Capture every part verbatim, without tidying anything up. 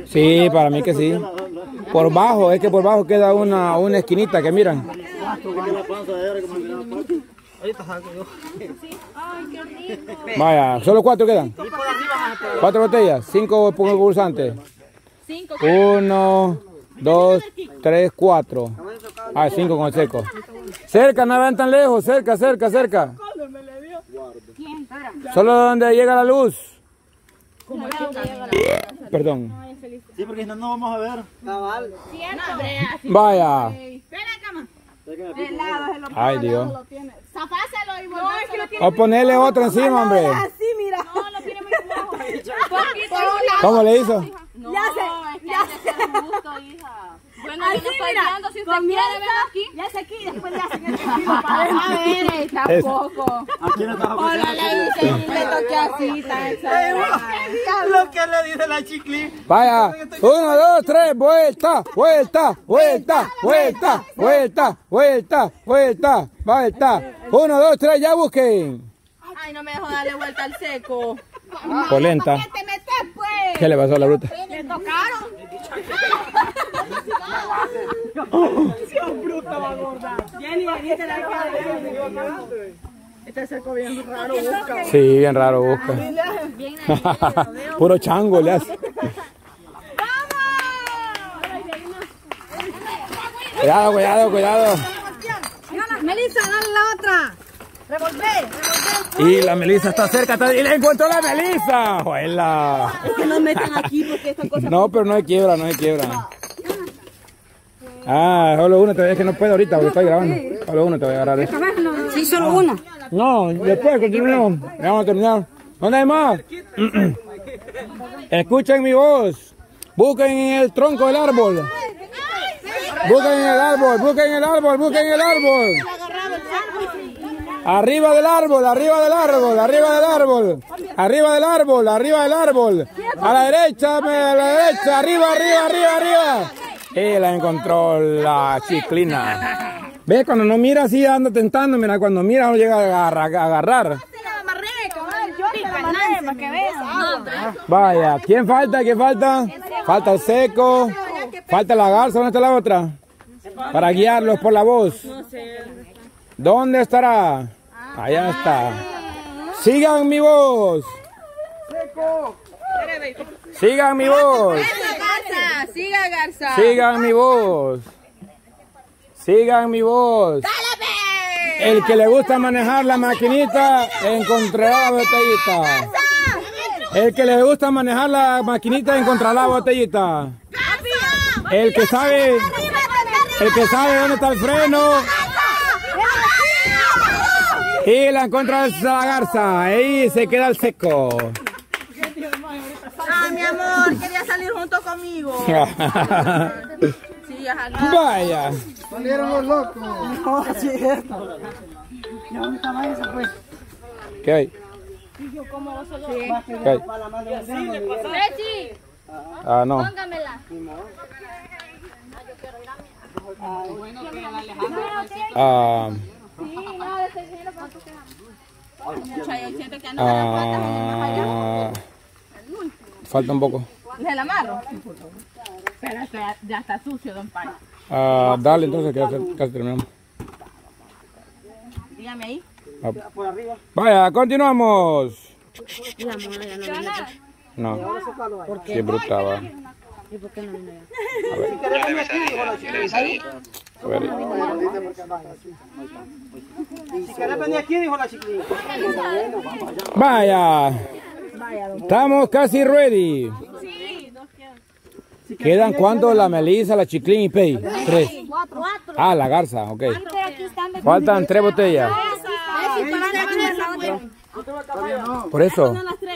Sí, para mí que sí. Por bajo, es que por bajo queda una, una esquinita que miran. Vaya, solo cuatro quedan. Cuatro botellas, cinco pulsantes. Uno, dos, tres, cuatro. Ah, cinco con el seco. Cerca, no vayan tan lejos, cerca, cerca, cerca. Solo donde llega la luz. Perdón. Sí, porque si no, no vamos a ver. Cabal. Vaya. Ay, Dios. Zafáselo y volvéselo. O ponerle otro encima, hombre. Así, mira. No, lo tiene muy flojo. ¿Cómo le hizo? No, ya sé, ya sé. Gusto, hija. Bueno, yo no estoy viendo, si usted quiere, ven aquí. Ya sé aquí, después le hacen el vestido para ver. A ver, tampoco. Aquí no estamos. Hola, le hice y le toqué así, tan exagerado. Lo que le dice la Chiclín. Vaya, uno, dos, tres, vuelta, vuelta, vuelta, vuelta, vuelta, vuelta, vuelta, vuelta. Uno, dos, tres, ya busquen. Ay, no me dejó darle vuelta al seco. Polenta. ¿Qué te metes, pues? ¿Qué le pasó a la bruta? Le tocaron. Dios, bruta va gorda. Jenny, veniste la cara de este seco bien raro busca. Sí, bien raro busca. Puro chango le hace. Cuidado, cuidado, cuidado. Melissa, dale la otra. Revolver, revolver. Y la Melissa está cerca, está... y le encontró la Melissa. ¡Juela! Es que nos meten aquí porque esta cosa... No, pero no hay quiebra, no hay quiebra. Ah, solo una, es que no puedo ahorita porque estoy grabando. Solo una te voy a agarrar. ¿Eh? Sí, solo una. No, después continuemos. Ya vamos a terminar. ¿Dónde hay más? Escuchen mi voz. Busquen en el tronco del árbol. Busquen en el árbol, busquen en el árbol, busquen en el árbol. Arriba del árbol, arriba del árbol, arriba del árbol. Arriba del árbol, arriba del árbol. A la derecha, a la derecha, arriba, arriba, arriba, arriba. Y la encontró la Chiclina. ¿Ves? Cuando no mira así anda tentando, mira, cuando mira no llega a agarrar. A agarrar. Vaya, ¿quién falta? ¿Quién falta? Falta el seco. Falta la garza, ¿dónde está la otra? Para guiarlos por la voz. ¿Dónde estará? Allá está. Sigan mi voz. Sigan mi voz. Siga, Garza. Sigan mi voz. Sigan mi voz. El que le gusta manejar la maquinita encontrará la botellita. El que le gusta manejar la maquinita encontrará la botellita. El que sabe, el que sabe dónde está el freno. Y la encuentra la garza. Ahí se queda el seco. Ah, mi amor, quería salir junto conmigo. Sí, vaya. Salieron los locos. No, así es esto. ¿Y dónde estaba esa, pues? ¿Qué hay? ¿Y yo cómo lo solo? ¿Qué hay? Lechi, Ah, no. póngamela. Ah, Sí, no, de seguro cuánto queda. ah, falta un poco. ¿Le la amarro? Pero ya, ya está sucio, don Pai. Ah, dale entonces que ya casi terminamos. Dígame ahí. Ah, vaya, continuamos. No. ¿Por qué? Sí, brutaba. ¿Y por qué no me da? A ver. A ver. Si querés venir aquí, dijo la Chiclín. Vaya. Estamos casi ready. ¿Quedan cuántos? La Melissa, la Chiclín y Pei. Tres. Ah, la garza, ok. Faltan tres botellas. Por eso.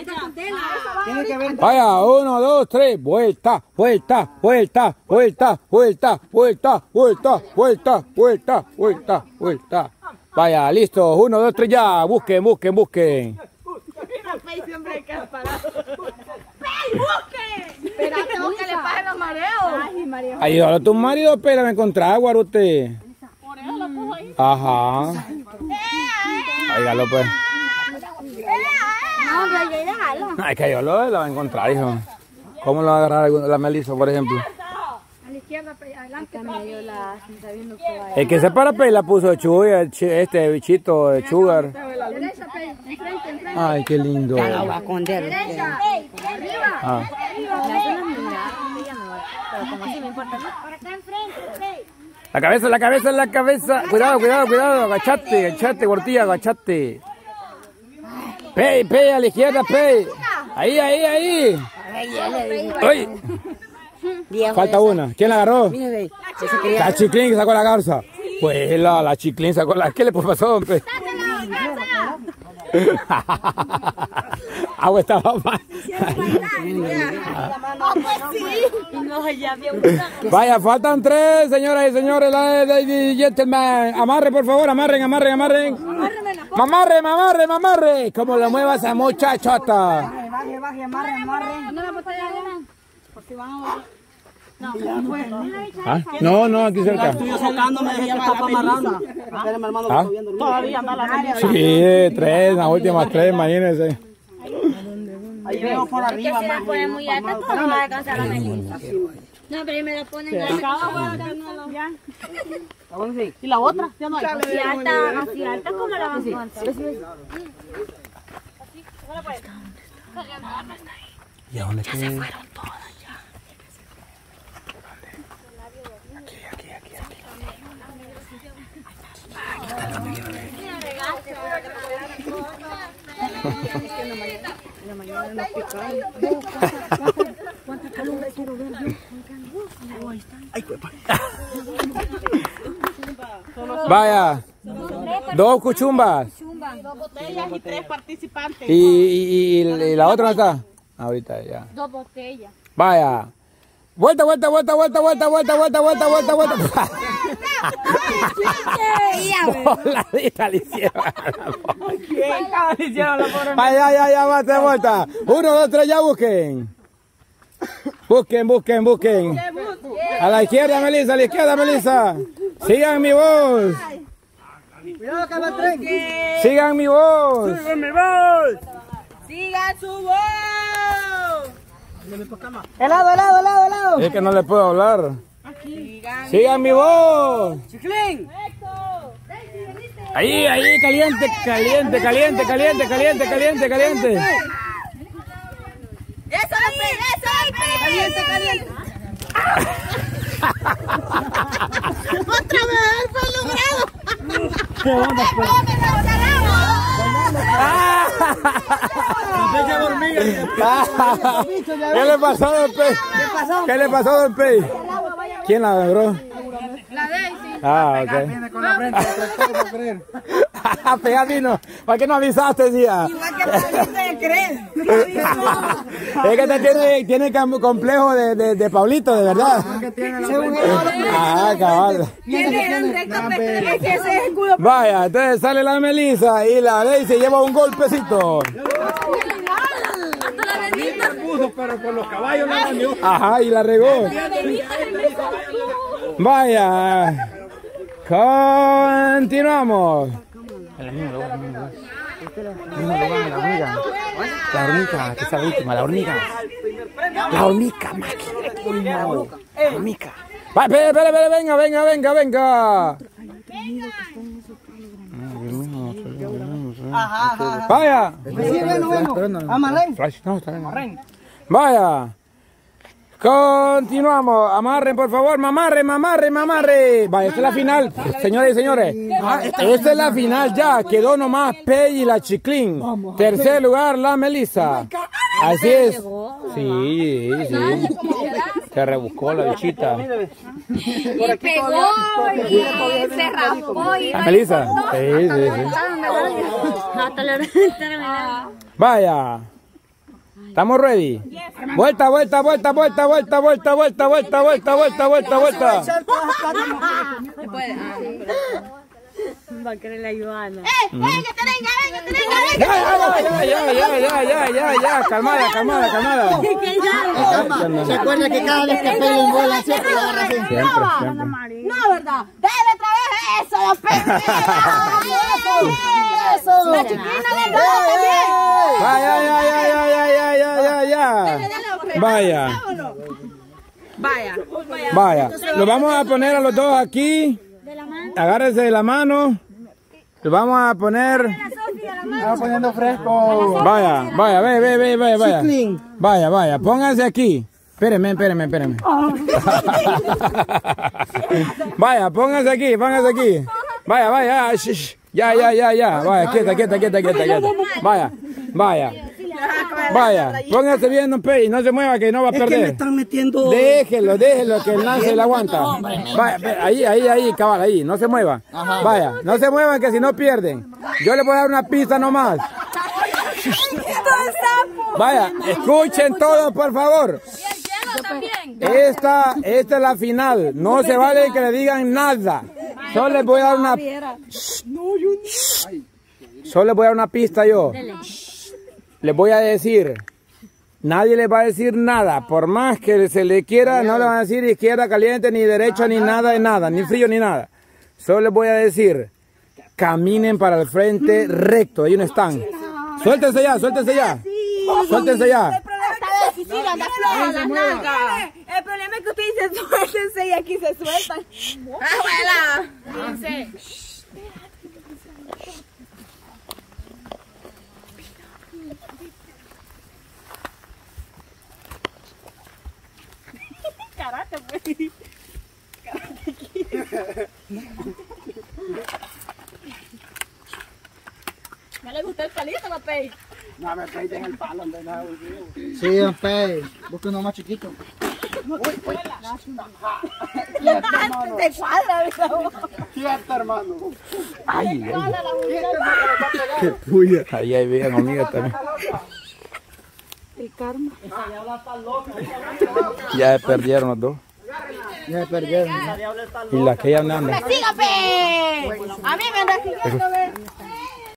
Vaya, uno, dos, tres. Vuelta, vuelta, vuelta, vuelta, vuelta, vuelta, vuelta, vuelta, vuelta, vuelta, vuelta. Vaya, listo. Uno, dos, tres, ya. Busquen, busquen, busquen. Espérate, vos que le pasen los mareos. Ayúdalo a tu marido, pero me encontraba, guarote. Por eso lo puso ahí. Ajá. Óigalo, pues. No, pero yo déjalo. Ay, que yo lo, lo voy a encontrar, hijo. ¿Cómo lo va a agarrar la Melissa, por ejemplo? A la izquierda, adelante. El que se para Pei la puso Chugar, este bichito de Chugar. Derecha, Pei. Enfrente, enfrente. Ay, qué lindo. Derecha, arriba. Ah. Por acá enfrente, Pei. La cabeza, la cabeza, la cabeza. Cuidado, cuidado, cuidado. Agachate, agachate, Gortilla, agachate. Pei, Pei, a la izquierda, Pei. Ahí, ahí, ahí. Ay. Falta una. ¿Quién la agarró? La Chiclín que sacó la garza. Pues la, la Chiclín sacó la... ¿Qué le pasó, don Pei? Agua estaba mal. Vaya, faltan tres, señoras y señores, ladies y gentlemen. Amarre, por favor, amarren, amarren, amarren. Mamarre, mamarre, mamarre. Como lo mueva esa muchachota. Baje, baje, amarre, amarre. ¿Dónde la botella de arena? Por si van a volver. ¿Ah? No, no, aquí cerca. Estoy sacándome de esta tapa amarrando. Espérame, hermano, ¿Ah? todavía anda la media. Sí, tres, las últimas tres, imagínense. Ahí veo por arriba, Se la más. pone muy alta, ¿cómo va a alcanzar la Melissa? No, pero ahí me la ponen ya. ¿Y la otra? Ya no hay. Así alta, así alta, ¿cómo la van a encontrar? ¿Y a dónde quedó? Se fueron todas. Aquí, aquí, aquí, aquí. Vaya, dos cuchumbas. Dos botellas y tres participantes. ¿Y, y, y, y la otra no está? Ahorita ya. Dos botellas. Vaya. Vuelta, vuelta, vuelta, vuelta, vuelta, vuelta, vuelta, vuelta, vuelta, vuelta. Voladita le hicieron. ¿Quién le hicieron la pobre? Vaya, ya, ya, vuelta, vuelta. Uno, dos, tres, ya busquen. Busquen, busquen, busquen. A la izquierda, Melissa, a la izquierda, Melissa. Sigan mi voz. Cuidado que va el tren. Sigan mi voz. Sigan mi voz. Sigan su voz. Helado, helado, helado, helado. Es que no le puedo hablar. Sigan mi voz. Chiclín. Ahí, ahí, caliente, caliente, caliente, caliente, caliente, caliente, caliente. Eso es pe, eso es pe. Caliente, caliente. Otra vez fue logrado. ¿Qué onda, pues? ¿Qué le pasó, don Pei? ¿Qué le pasó, don Pei? ¿Quién la logró? La Daisy. Ah, ok. Con la frente, no creer. Pega vino. ¿Para qué no avisaste, tía? Igual que la gente cree. Es que te tiene, tiene cam- complejo de, de, de Pablito, de verdad. Ah, cabal. Es que ese es escudo. Vaya, entonces sale la Melissa y la Daisy lleva un golpecito. Pero con los caballos no van ni uno. Ajá, y la regó. Vaya. Continuamos. En el mismo lugar, en el mismo lugar. En el mismo lugar, la hormiga. La hormiga, que es la última, la hormiga. La hormiga, Maki. La hormiga. Va, espere, espere, espere, venga, venga, venga, venga. Ajá, ajá. Vaya. Sí, bueno, bueno. Amarren. No, está bien. Vaya. Continuamos. Amarren, por favor. Mamarre, mamarre, mamarre. Vaya, esta es la final. Señoras y señores. Esta es la final ya. Quedó nomás Pei y la Chiclín. Tercer lugar, la Melissa. Así es. Sí, sí. Se rebuscó la bichita. Y pegó y se raspó y... ¿La Melissa? Sí, sí, sí. Hasta la hora. Vaya. ¿Estamos ready? Vuelta, vuelta, vuelta, vuelta, vuelta, vuelta, vuelta, vuelta, vuelta, vuelta, vuelta, vuelta. Va a querer la Ivana. ¡Eh! ¡Venga, venga, venga, venga! Ya, ya, ya, ya, ya, ya, ya, calmada, calmada, calmada. ¿Se acuerda que cada vez que peguen bola siempre la agarra así? Siempre, siempre. No, ¿verdad? ¡Dale otra vez eso, don Pepe! ¡Eso! ¡La chiquina le da también! Ya, ya, ya, ya, ya, ya, ya, ya, ya. Dale, dale, don Vaya. Vaya. Vaya. Lo vamos a poner a los dos aquí. Agárrense de la mano. Lo vamos a poner. Estamos poniendo fresco. Vaya, vaya, ve, ve, ve, vaya, vaya. Vaya, vaya, pónganse aquí. Espérenme, espérenme, espérenme. Vaya, pónganse aquí, pónganse aquí. Vaya, vaya, shh, ya, ya, ya, ya. Vaya, quieta, quieta, quieta, quieta, quieta. Vaya, vaya. Vaya, póngase bien, don Pei, no se mueva que no va a perder. Es que me están metiendo... Déjelo, déjelo, que el lance le aguanta. Vaya, ahí, ahí, ahí, cabal, ahí, no se mueva. Vaya, no se muevan que si no pierden. Yo le voy a dar una pista nomás. Vaya, escuchen todos, por favor. Esta, esta es la final. No se vale que le digan nada. Solo les voy a dar una... Solo les voy a dar una pista yo. Les voy a decir, nadie les va a decir nada, por más que se le quiera, no le van a decir izquierda caliente, ni derecha, ni nada de nada, ni frío, ni nada. Solo les voy a decir, caminen para el frente recto, ahí no están. Suéltense ya, suéltense ya, suéltense ya. El problema es que usted dice suéltense y aquí se sueltan. ¡Abuela! Karate, pues. Karate aquí. ¿No le gustó el palito, don Pei? No, me Pei en el palo. Sí, don Pei. Busca uno más chiquito. Uy, uy. Te cuadra, Cierto, hermano. Ay, ay. Qué puya. Ahí, ahí, vean, amiga, también. El karma. Ya perdieron los dos. Ya perdieron. Y la que ya anda. ¡Siga, Pe! A mí me anda siguiendo,